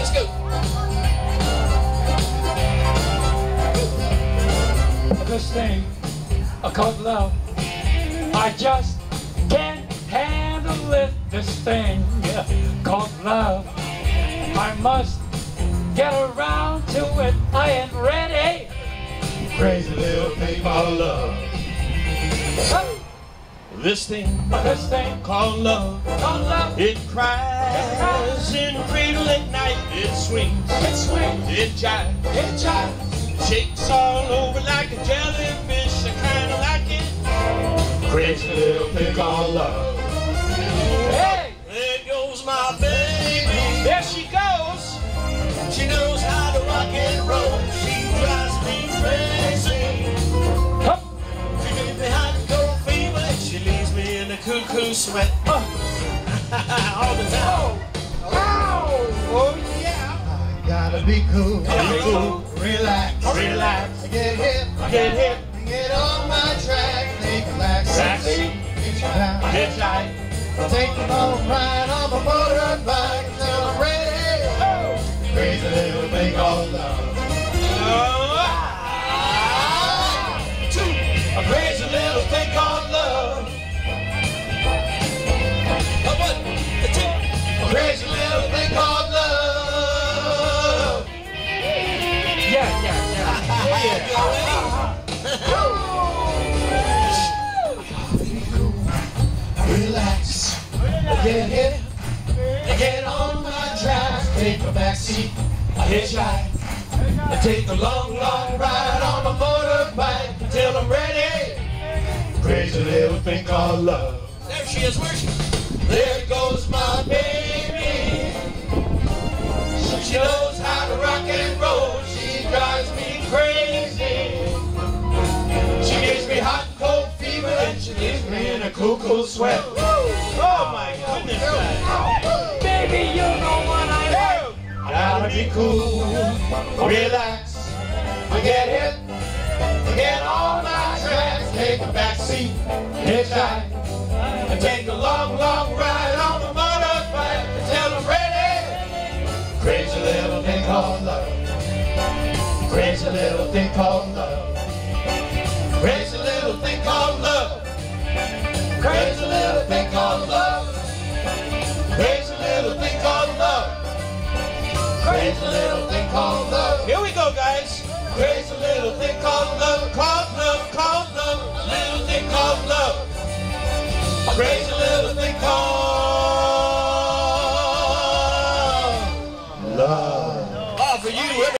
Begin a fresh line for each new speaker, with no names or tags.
Let's go.
This thing called love, I just can't handle it. This thing called love, I must get around to it. I ain't ready.
Crazy little thing called love. This thing called love, it cries in cradle at night. It swings, it jives, shakes all over like a jellyfish. I kinda like it. Crazy little thing called love.
Hey!
There goes my baby.
There she goes.
She knows how to rock and roll. She drives me crazy.
Hup.
She gives me hot and cold fever, and she leaves me in a cuckoo sweat. All the time.
Oh yeah.
I gotta be cool.
Be cool.
Relax. Get hip. Get on my track. Take a back seat. Get you down.
Get tight.
Take a long ride on my motorbike until I'm ready. Crazy little thing called love.
A crazy little thing called love.
A crazy little thing called love.
Yeah.
Relax. Get hip. Get on my track. Take a back seat. Hitchhike. Take a long ride on my motorbike until I'm ready. Crazy little thing called love.
There she is. Where's she?
There goes my baby. She knows how to rock and roll. She drives me crazy. She gives me hot and cold fever, and she leaves me in a cuckoo sweat.
Oh my goodness, guys.
Baby, you know what I like.
Gotta be cool, relax, get hip, get on my tracks, take a back seat, hitchhike, and take a long ride on the motorbike until I'm ready. Crazy little thing called love. Crazy little thing called love. Crazy little thing called love. Crazy little thing called love. Crazy little thing called love. Crazy little thing called love.
Here we go, guys.
Crazy little thing called love. Called love. Little thing called love. Crazy little thing called love.
Oh, for you.